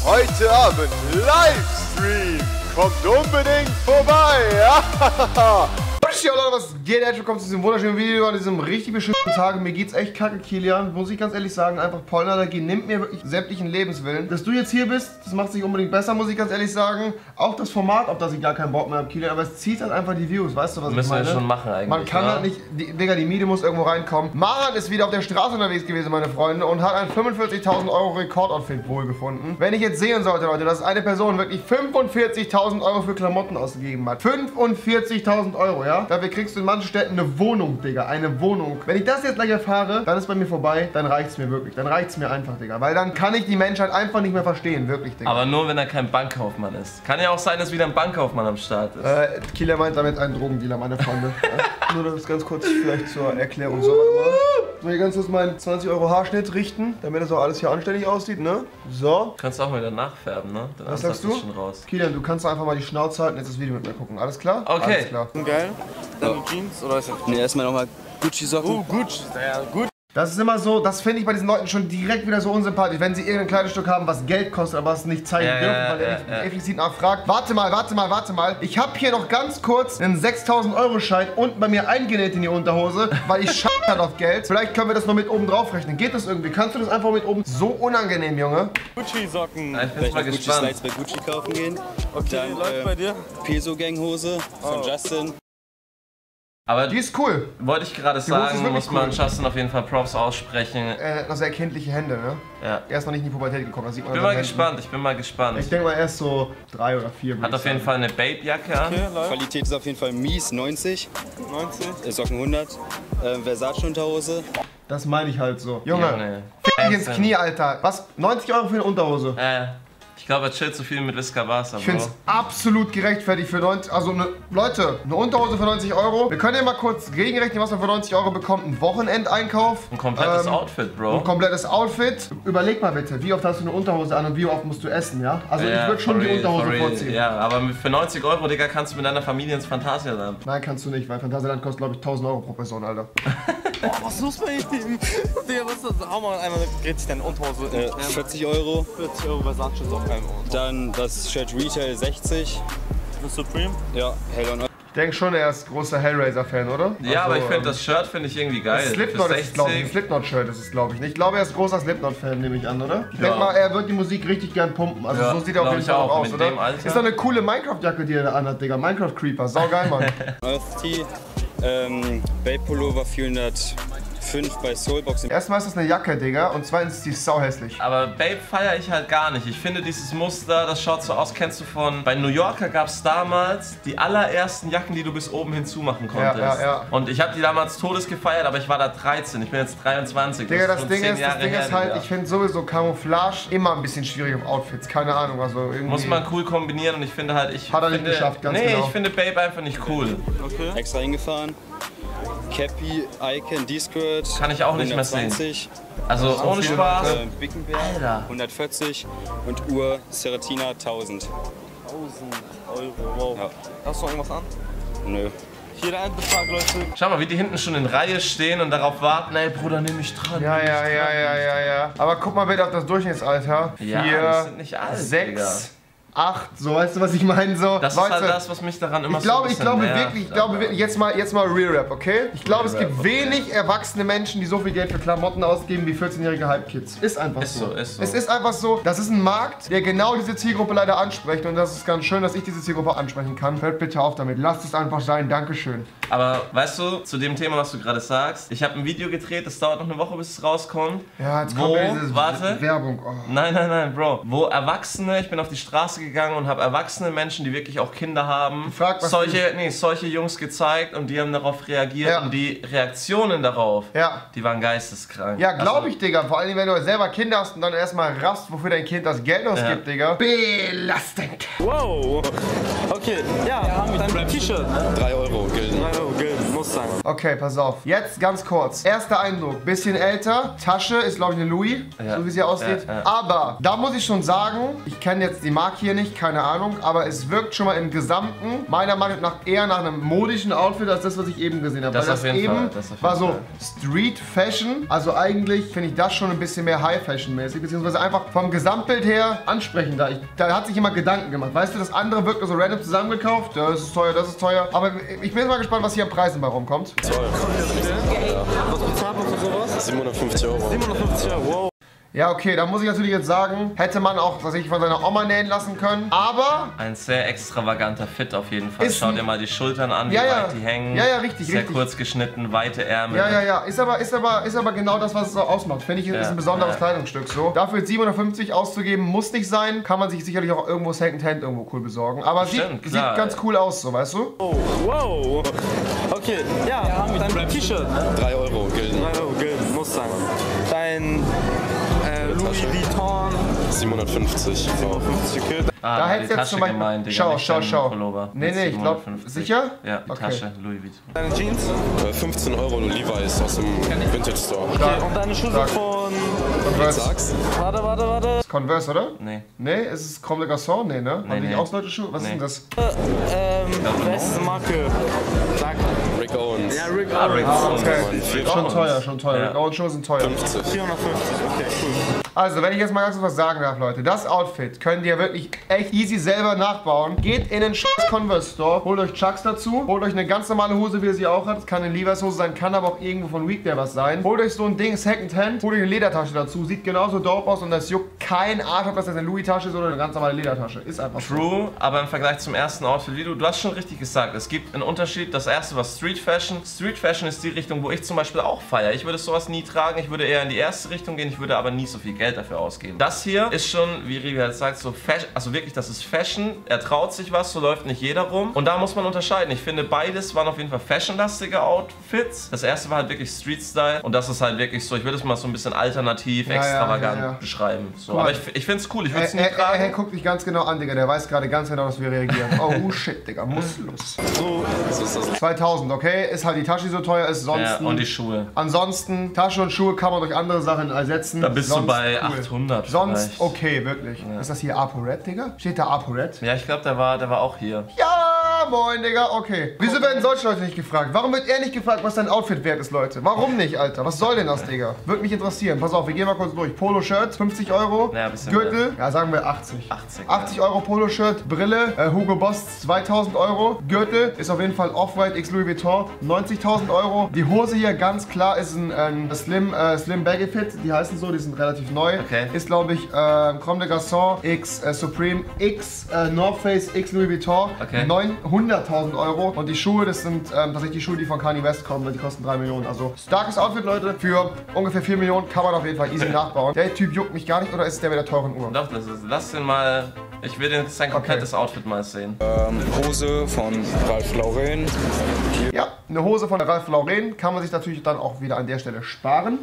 Heute Abend Livestream. Kommt unbedingt vorbei. Leute, was geht? Herzlich willkommen zu diesem wunderschönen Video an diesem richtig beschissenen Tag. Mir geht's echt kacke, Kilian. Muss ich ganz ehrlich sagen, einfach Pollenallergie nimmt mir wirklich sämtlichen Lebenswillen. Dass du jetzt hier bist, das macht es nicht unbedingt besser, muss ich ganz ehrlich sagen. Auch das Format, auf das ich gar keinen Bock mehr habe, Kilian. Aber es zieht halt einfach die Views, weißt du, was ich meine? Müssen wir schon machen eigentlich. Man kann halt nicht, Digga, die Miete muss irgendwo reinkommen. Maran ist wieder auf der Straße unterwegs gewesen, meine Freunde, und hat ein 45.000 € Rekordoutfit wohlgefunden. Wenn ich jetzt sehen sollte, Leute, dass eine Person wirklich 45.000 € für Klamotten ausgegeben hat. 45.000 €, ja? Dafür kriegst du in manchen Städten eine Wohnung, Digga. Eine Wohnung. Wenn ich das jetzt gleich erfahre, dann ist bei mir vorbei. Dann reicht's mir wirklich. Dann reicht's mir einfach, Digga. Weil dann kann ich die Menschheit einfach nicht mehr verstehen. Wirklich, Digga. Aber nur, wenn er kein Bankkaufmann ist. Kann ja auch sein, dass wieder ein Bankkaufmann am Start ist. Kieler meint damit einen Drogendealer, meine Freunde. Nur das ganz kurz vielleicht zur Erklärung. So, warte mal. So, hier ganz kurz meinen 20 € Haarschnitt richten, damit das auch alles hier anständig aussieht, ne? So. Kannst du auch wieder nachfärben, ne? Dann Was sagst du? Schon raus. Kilian, du kannst einfach mal die Schnauze halten und jetzt das Video mit mir gucken. Alles klar? Okay. Alles klar. Geil. Dann Jeans oder ist das? Ne, erstmal nochmal Gucci-Socken. Gucci. Ja, gut. Das ist immer so, das finde ich bei diesen Leuten schon direkt wieder so unsympathisch, wenn sie irgendein Kleidungsstück haben, was Geld kostet, aber es nicht zeigen dürfen, weil er explizit nachfragt. Warte mal. Ich habe hier noch ganz kurz einen 6.000 € Schein unten bei mir eingenäht in die Unterhose, weil ich scheiße halt auf Geld. Vielleicht können wir das noch mit oben drauf rechnen. Geht das irgendwie? Kannst du das einfach mit oben? So unangenehm, Junge. Gucci-Socken. Ich bin mal gespannt. Gucci-Slides bei Gucci kaufen gehen. Okay, Dann, läuft bei dir? Peso-Gang-Hose von Justin. Aber Die ist cool. wollte ich gerade Hose ist sagen, wirklich muss man cool. Justin auf jeden Fall Props aussprechen. Er hat noch sehr kindliche Hände, ne? Ja. Er ist noch nicht in die Pubertät gekommen, das sieht man Ich an bin mal seinen gespannt, ich bin mal gespannt. Ich denke mal, er ist so 3 oder 4. Hat auf jeden Fall eine Babe-Jacke an. Okay, läuft. Qualität ist auf jeden Fall mies, 90. 90. Socken 100. Versace-Unterhose. Das meine ich halt so. Junge, Junge. fick dich ins Knie, Alter. Was? 90 € für eine Unterhose? Ich glaube, er chillt zu viel mit Visca Barca, Ich finde es absolut gerechtfertigt für 90, also Leute, eine Unterhose für 90 €. Wir können ja mal kurz gegenrechnen, was man für 90 € bekommt. Ein Wochenendeinkauf. Ein komplettes Outfit, Bro. Ein komplettes Outfit. Überleg mal bitte, wie oft hast du eine Unterhose an und wie oft musst du essen, ja? Also ich würde schon die Unterhose vorziehen. Ja, aber für 90 €, Digga, kannst du mit deiner Familie ins Phantasialand. Nein, kannst du nicht, weil Phantasialand kostet, glaube ich, 1.000 € pro Person, Alter. Oh, was ist los bei ihm? Digga, was ist das? Hau mal einmal, dreht sich deine Unterhose. 40 €. 40 € Versace-Socken. Dann das Shirt Retail 60. Das Supreme? Ja, Hell on Earth. Ich denke schon, er ist großer Hellraiser-Fan, oder? Ja, aber ich finde, das das Shirt finde ich irgendwie geil. Slipknot Für ist es, glaube ich. Ein 60. Slipknot-Shirt ist es, glaube ich nicht. Ich glaube, er ist großer Slipknot-Fan, nehme ich an, oder? Ich Ja. denke mal, er wird die Musik richtig gern pumpen. Also Ja, so sieht er auf glaub jeden ich Fall auch auch, aus, mit oder? dem Alter. Ist doch eine coole Minecraft-Jacke, die er da anhat, Digga. Minecraft-Creeper. Saugeil, Mann. Earth Tee. Babe Pullover 405 bei Soulbox. Erstmal ist das eine Jacke, Digga. Und zweitens ist die sauhässlich. Aber Babe feiere ich halt gar nicht. Ich finde dieses Muster, das schaut so aus, kennst du von... Bei New Yorker gab es damals die allerersten Jacken, die du bis oben hinzumachen konntest. Ja. Und ich habe die damals todes gefeiert, aber ich war da 13. Ich bin jetzt 23. Digga, ist das schon Ding 10 ist Jahre her, halt, Digga. ich finde sowieso Camouflage immer ein bisschen schwierig auf Outfits. Keine Ahnung, also irgendwie... Muss man cool kombinieren und ich finde halt, Hat er nicht geschafft, ganz genau. ich finde Babe einfach nicht cool. Okay. Extra hingefahren. Cappy, Icon, D-Skirt. Kann ich auch nicht mehr sehen. 120. Also ohne Spaß. Bickenberg Alter. 140 und Uhr Ceratina 1000. 1000 €, wow. Ja. Hast du noch irgendwas an? Nö. Hier der Endbetrag, Leute. Schau mal, wie die hinten schon in Reihe stehen und darauf warten, ey Bruder, nimm mich dran. Ja. Aber guck mal bitte auf das Durchschnittsalter. Ja, 4, die sind nicht alt, 6, 8, so, weißt du, was ich meine? So, Das ist halt das, was mich daran immer Ich glaube so ein bisschen wirklich, jetzt mal Real Rap, okay? Ich glaube, es gibt wenig erwachsene Menschen, die so viel Geld für Klamotten ausgeben wie 14-jährige Halbkids. Ist einfach so. Ist so. Es ist einfach so, das ist ein Markt, der genau diese Zielgruppe leider anspricht und das ist ganz schön, dass ich diese Zielgruppe ansprechen kann. Hört bitte auf damit, lasst es einfach sein, Dankeschön. Aber weißt du, zu dem Thema, was du gerade sagst, ich habe ein Video gedreht, das dauert noch eine Woche, bis es rauskommt. Ja, jetzt Wo? kommt wieder diese Warte. Werbung. Oh. Nein, Bro. Wo Erwachsene, ich bin auf die Straße gegangen und habe erwachsene Menschen, die wirklich auch Kinder haben, Gefragt, was solche Jungs gezeigt und die haben darauf reagiert Ja. und die Reaktionen darauf, Ja. die waren geisteskrank. Ja, glaube ich, Digga. Vor allem, wenn du selber Kinder hast und dann erstmal raffst, wofür dein Kind das Geld ausgibt, Digga. Belastend. Wow. Okay, ja, dein T-Shirt. 3 € gilt. 3 € gilt, muss sein. Okay, pass auf. Jetzt ganz kurz. Erster Eindruck. Bisschen älter. Tasche ist, glaube ich, eine Louis. Ja. So wie sie aussieht. Ja. Aber da muss ich schon sagen, ich kenne jetzt die Marke hier hier nicht, keine Ahnung, aber es wirkt schon mal im Gesamten meiner Meinung nach eher nach einem modischen Outfit als das, was ich eben gesehen habe. Das Weil auf jeden eben Fall, das auf jeden war so Fall. Street Fashion, also eigentlich finde ich das schon ein bisschen mehr High Fashion mäßig, beziehungsweise einfach vom Gesamtbild her ansprechender. Da hat sich immer Gedanken gemacht. Weißt du, das andere wirkt nur so random zusammengekauft, das ist teuer, das ist teuer. Aber ich bin jetzt mal gespannt, was hier an Preisen bei rumkommt. Was bezahlt man für sowas? 750 Euro. 750 Euro, wow. Ja, okay, da muss ich natürlich jetzt sagen, hätte man auch tatsächlich von seiner Oma nähen lassen können, aber... Ein sehr extravaganter Fit auf jeden Fall. Ist Schau ein- dir mal die Schultern an, wie Ja, ja. weit die hängen. Ja, ja, richtig, Sehr richtig. kurz geschnitten, weite Ärmel. Ja. Ist aber genau das, was es auch ausmacht. Finde ich, ist ein besonderes Kleidungsstück so. Dafür jetzt 750 auszugeben, muss nicht sein. Kann man sich sicherlich auch irgendwo Secondhand irgendwo cool besorgen. Aber Stimmt, sieht klar. ganz cool aus, so, weißt du? Oh, wow. Okay, ja, dein T-Shirt. 3 Euro Gilden. 3 Euro, Geld, muss sein. Dein Louis Vuitton. 750. So. 50, okay. Ah, Da die hättest du jetzt Tasche zum Beispiel... gemeint, Digga, Schau. nicht dein Pullover. Nee, Mit ich glaube... 750. Sicher? Ja, die Okay. Tasche, Louis Vuitton. Deine Jeans. 15 Euro Levi's aus dem Vintage Store. Okay, und deine Schuhe Stark. von... Converse. Sag's. Warte. Converse, oder? Nee. Nee, ist es Comme des Garçons? Nee, ne? Haben die nee. auch deutsche Schuhe? Was ist Nee. denn das? Beste Marke. Sag. Rick Owens. Ja, Rick Ah, Rick Owens. Owens. Okay. Schon teuer, schon teuer. Ja. Rick Owens Schuhe sind teuer. 50. 450, okay, cool. Also, wenn ich jetzt mal ganz kurz was sagen darf, Leute. Das Outfit könnt ihr wirklich echt easy selber nachbauen. Geht in den Converse Store, holt euch Chucks dazu, holt euch eine ganz normale Hose, wie ihr sie auch habt. Kann eine Levi's Hose sein, kann aber auch irgendwo von Weekday was sein. Holt euch so ein Ding Secondhand, holt euch eine Ledertasche dazu. Sieht genauso dope aus und das juckt kein Arsch, ob das jetzt eine Louis-Tasche ist oder eine ganz normale Ledertasche. Ist einfach so. True, aber im Vergleich zum ersten Outfit, wie du hast schon richtig gesagt, es gibt einen Unterschied. Das erste war Street Fashion. Street Fashion ist die Richtung, wo ich zum Beispiel auch feiere. Ich würde sowas nie tragen, ich würde eher in die erste Richtung gehen, ich würde aber nie so viel Geld dafür ausgeben. Das hier ist schon, wie Rivi halt sagt, so Fashion, also wirklich, das ist Fashion. Er traut sich was, so läuft nicht jeder rum. Und da muss man unterscheiden. Ich finde, beides waren auf jeden Fall fashionlastige Outfits. Das erste war halt wirklich Street-Style und das ist halt wirklich so, ich würde es mal so ein bisschen alternativ, extravagant beschreiben. So. Aber ich finde es cool, ich würde es nie Er tragen. guckt dich ganz genau an, Digga. Der weiß gerade ganz genau, dass wir reagieren. Oh shit, Digga. Muss los. So, 2000, okay? Ist halt die Tasche, die so teuer ist. Sonst Ja, und die Schuhe. Ansonsten, Tasche und Schuhe kann man durch andere Sachen ersetzen. Da bist Sonst du bei cool. 800 Sonst vielleicht. okay, wirklich. Ist das hier ApoRed, Digga? Steht da ApoRed? Ja, ich glaube, der war auch hier. Ja, moin, Digga, okay. Wieso werden solche Leute nicht gefragt? Warum wird er nicht gefragt, was dein Outfit wert ist, Leute? Warum nicht, Alter? Was soll denn das, Digga? Würde mich interessieren. Pass auf, wir gehen mal kurz durch. Polo-Shirt, 50 Euro. Ja, ein bisschen Gürtel, ja, sagen wir 80. 80, 80 Euro Polo-Shirt. Brille, Hugo Boss, 2000 Euro. Gürtel ist auf jeden Fall Off-White X Louis Vuitton, 90.000 Euro. Die Hose hier, ganz klar, ist ein Slim Baggy Fit. Die heißen so, die sind relativ neu. Okay. Ist, glaube ich, Comme des Garçons X Supreme X North Face X Louis Vuitton. Okay. 900.000 Euro. Und die Schuhe, das sind tatsächlich die Schuhe, die von Kanye West kommen. Die kosten 3 Millionen. Also starkes Outfit, Leute. Für ungefähr 4 Millionen kann man auf jeden Fall easy nachbauen. Der Typ juckt mich gar nicht, oder ist es der mit der teuren Uhr? Doch, lass den mal. Ich will sein komplettes Outfit mal sehen. Hose von Ralph Lauren. Ja, eine Hose von Ralph Lauren kann man sich natürlich dann auch wieder an der Stelle sparen.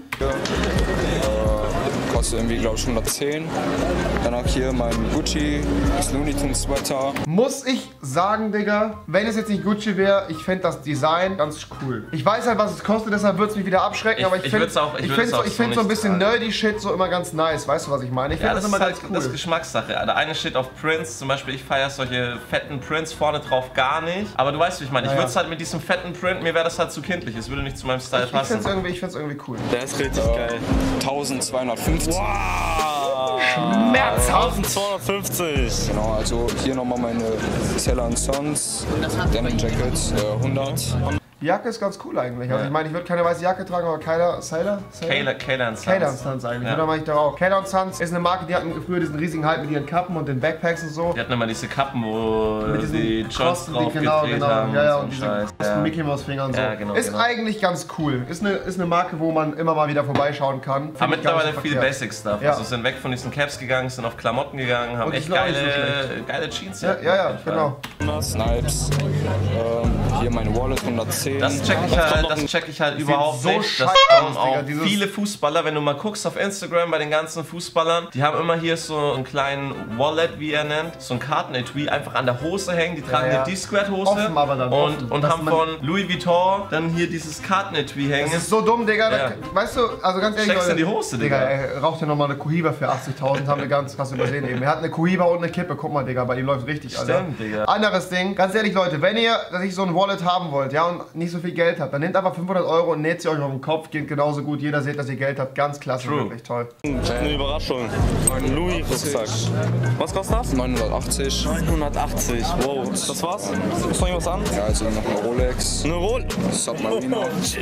Kostet irgendwie, glaube ich, 110. Dann auch hier mein Gucci, das Looney Tunes Sweater. Muss ich sagen, Digga, wenn es jetzt nicht Gucci wäre, ich fände das Design ganz cool. Ich weiß halt, was es kostet, deshalb würde es mich wieder abschrecken, aber ich ich finde würd's auch- ich ich würd's find auch so, ich so find so ein nicht bisschen tragen. nerdy Shit so immer ganz nice. Weißt du, was ich meine? Ich finde Ja, das das immer ist halt ganz das cool. Geschmackssache. Der eine steht auf Prints, zum Beispiel ich feiere solche fetten Prints vorne drauf gar nicht. Aber du weißt, wie ich meine. Ich würde es halt mit diesem fetten Print, mir wäre das halt zu kindlich. Es würde nicht zu meinem Style Ich passen. finde es irgendwie cool. der ist richtig geil. 1250. Schmerzhaft! 1250. Genau, also hier nochmal meine Sailor Sons Denim Jackets, 100. Die Jacke ist ganz cool eigentlich. Also ich meine, ich würde keine weiße Jacke tragen, aber Kayla Sons eigentlich, Ja. oder meine ich da auch? Kayla Sons ist eine Marke, die hatten früher diesen riesigen Hype mit ihren Kappen und den Backpacks und so. Die hatten immer diese Kappen, wo Mit diesen die Joints Kosten, drauf genau, gedreht genau. haben. Ja, ja, so und ein diese Scheiß. großen Mickey Mouse Finger und so. Ja, genau, ist genau. eigentlich ganz cool. Ist eine Marke, wo man immer mal wieder vorbeischauen kann. Find Aber ich gar mittlerweile nicht viel verkehrt. Basic-Stuff. Ja. Also sind weg von diesen Caps gegangen, sind auf Klamotten gegangen, haben Und die echt sind auch nicht so geile Jeans. Ja, genau. Snipes. Hier meine Wallet 110. 10. Das check ich halt überhaupt so nicht. Das scheiße haben aus, Digga, auch dieses- viele Fußballer, wenn du mal guckst auf Instagram bei den ganzen Fußballern, die haben immer hier so einen kleinen Wallet, wie er nennt, so ein Kartenetui einfach an der Hose hängen. Die tragen Ja, eine D-Squared-Hose offen, aber dann offen, und dass haben man- von Louis Vuitton dann hier dieses Kartenetui hängen. Das ist so dumm, Digga. Ja. Weißt du, also ganz ehrlich, Steckst in die Hose, Digga. Er raucht ja nochmal eine Cohiba für 80.000, haben wir ganz krass übersehen eben. Er hat eine Cohiba und eine Kippe, guck mal, Digga, bei ihm läuft richtig, Alter. Stimmt, Digga. Anderes Ding, ganz ehrlich, Leute, wenn ihr sich so ein Wallet haben wollt, ja, und nicht so viel Geld habt, dann nehmt einfach 500 € und näht sie euch auf den Kopf, geht genauso gut. Jeder sieht, dass ihr Geld habt, ganz klasse, True. wirklich toll. Eine Überraschung. Ein Louis-Rucksack. Was kostet das? 980. 980. Wow. Das war's? Ist noch irgendwas an? Ja, also noch eine Rolex. Eine Submariner.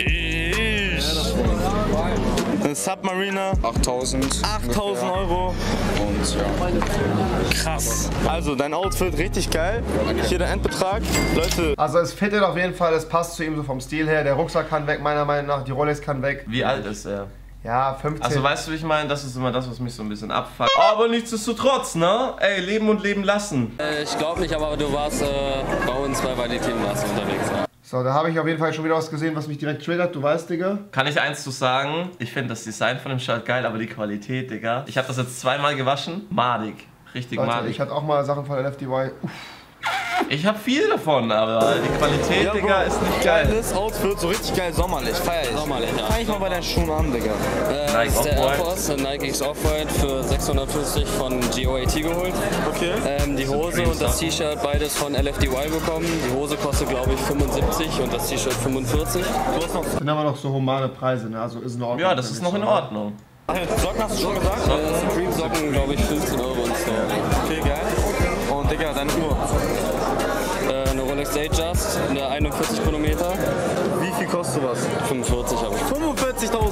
Eine Submariner. 8000. 8000 Euro. Und ja. Krass. Also dein Outfit richtig geil. Hier der Endbetrag. Leute, Also es fittet auf jeden Fall, es passt zu ihm so vom Stil her. Der Rucksack kann weg, meiner Meinung nach, die Rolex kann weg. Wie alt ist er? Ja, 15. Also weißt du, wie ich meine? Das ist immer das, was mich so ein bisschen abfuckt. Aber nichtsdestotrotz, ne? Ey, leben und leben lassen. Ich glaube nicht, aber du warst bei uns bei die Team warst unterwegs. Ja. So, da habe ich auf jeden Fall schon wieder was gesehen, was mich direkt triggert. Du weißt, Digga. Kann ich eins zu sagen? Ich finde das Design von dem Shirt geil, aber die Qualität, Digga. Ich habe das jetzt zweimal gewaschen. Madig. Richtig Leute, madig. ich hatte auch mal Sachen von LFDY. Ich habe viel davon, aber die Qualität, ja, Digga, Bro, ist nicht geil. geiles Outfit, so richtig geil sommerlich. Feier ich. Sommerlich, ja. Fang ich mal bei deinen Schuhen an, Digga. Nike Das ist der Air Off-White. Force, der Nike X Off-White für 650 von GOAT geholt. Okay. Die Hose und das T-Shirt beides von LFDY bekommen. Die Hose kostet glaube ich 75 und das T-Shirt 45. Du hast noch Sind aber noch so humane Preise, ne? Also ist in Ordnung. Ja, das ist noch in Ordnung. Socken, hast du schon gesagt? Supreme Socken glaube ich 15 Euro und so. Okay, geil. Und Digga, deine Uhr. Eine Rolex Datejust, eine 41 Chronometer. Wie viel kostet sowas? 45 habe ich. 45.000.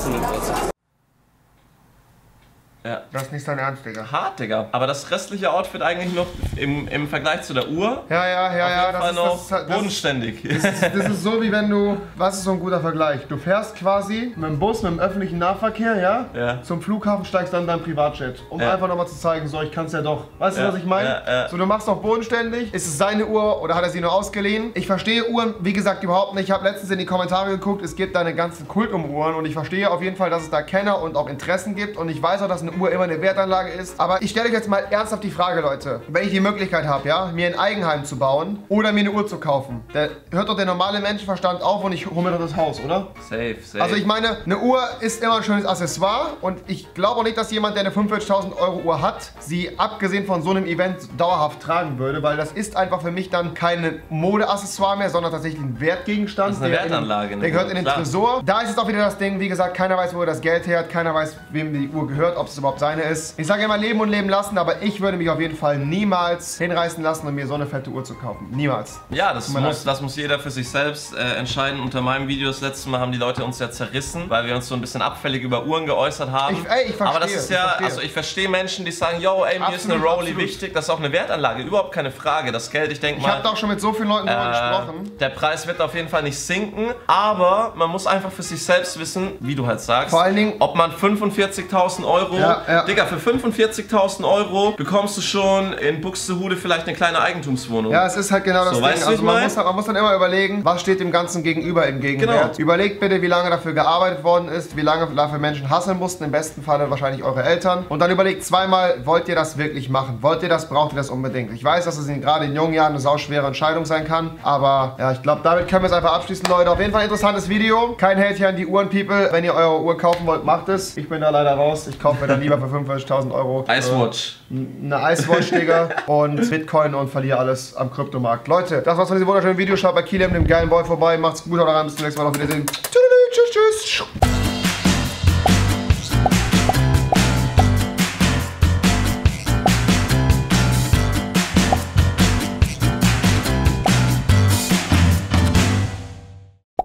Ja. Das ist nicht dein Ernst, Digga. Hart, Digga. Aber das restliche Outfit eigentlich noch im Vergleich zu der Uhr Ja, auf jeden Fall noch das bodenständig. das ist so wie wenn du, was ist so ein guter Vergleich? Du fährst quasi mit dem Bus, mit dem öffentlichen Nahverkehr, ja? Ja. Zum Flughafen, steigst dann in dein Privatjet, um Ja. einfach nochmal zu zeigen, so ich kann's ja doch. Weißt du, Ja, was ich meine? ja. So, du machst doch bodenständig, ist es seine Uhr oder hat er sie nur ausgeliehen? Ich verstehe Uhren, wie gesagt, überhaupt nicht. Ich habe letztens in die Kommentare geguckt, es gibt da einen ganzen Kult um Uhren und ich verstehe auf jeden Fall, dass es da Kenner und auch Interessen gibt und ich weiß auch, dass eine Uhr immer eine Wertanlage ist. Aber ich stelle euch jetzt mal ernsthaft die Frage, Leute, wenn ich die Möglichkeit habe, ja, mir ein Eigenheim zu bauen oder mir eine Uhr zu kaufen, da hört doch der normale Menschenverstand auf und ich hole mir doch das Haus, oder? Safe. Also ich meine, eine Uhr ist immer ein schönes Accessoire und ich glaube auch nicht, dass jemand, der eine 45.000 € Uhr hat, sie abgesehen von so einem Event dauerhaft tragen würde, weil das ist einfach für mich dann kein Modeaccessoire mehr, sondern tatsächlich ein Wertgegenstand. Das ist eine Wertanlage, ne? Der gehört in den Klar. Tresor. Da ist jetzt auch wieder das Ding, wie gesagt, keiner weiß, wo er das Geld her hat, keiner weiß, wem die Uhr gehört, ob es überhaupt seine ist. Ich sage immer leben und leben lassen, aber ich würde mich auf jeden Fall niemals hinreißen lassen, um mir so eine fette Uhr zu kaufen. Niemals. Ja, das Tut mir muss jeder für sich selbst entscheiden. Unter meinem Video das letzte Mal haben die Leute uns ja zerrissen, weil wir uns so ein bisschen abfällig über Uhren geäußert haben. Ich verstehe, Aber das ist ja, ich verstehe. also ich verstehe Menschen, die sagen, yo, ey, mir ist eine Absolut, Rolli absolut. wichtig. Das ist auch eine Wertanlage, überhaupt keine Frage. Das Geld, ich denke Ich mal, habe da auch schon mit so vielen Leuten drüber gesprochen. der Preis wird auf jeden Fall nicht sinken, aber man muss einfach für sich selbst wissen, wie du halt sagst, Vor allen Dingen- ob man 45.000 €, Ja. Digga, für 45.000 € bekommst du schon in Buxtehude vielleicht eine kleine Eigentumswohnung. Ja, es ist halt genau das So, Ding. weißt du, Also ich man mein? muss dann immer überlegen, was steht dem Ganzen gegenüber im Gegenwert. Genau. Überlegt bitte, wie lange dafür gearbeitet worden ist, wie lange dafür Menschen hasseln mussten, im besten Falle wahrscheinlich eure Eltern. Und dann überlegt zweimal, wollt ihr das wirklich machen? Wollt ihr das, braucht ihr das unbedingt? Ich weiß, dass es gerade in jungen Jahren eine sauschwere Entscheidung sein kann, aber ja, ich glaube, damit können wir es einfach abschließen, Leute. Auf jeden Fall ein interessantes Video. Kein Hate hier an die Uhren-People. Wenn ihr eure Uhr kaufen wollt, macht es. Ich bin da leider raus. Ich kaufe mir dann lieber für 45.000 € Icewatch. eine Icewatch, Digga, und Bitcoin und verliere alles am Kryptomarkt. Leute, das war's von diesem wunderschönen Video. Schaut bei Kilem, dem geilen Boy, vorbei. Macht's gut, haut rein, bis zum nächsten Mal. Auf Wiedersehen. Tschüss.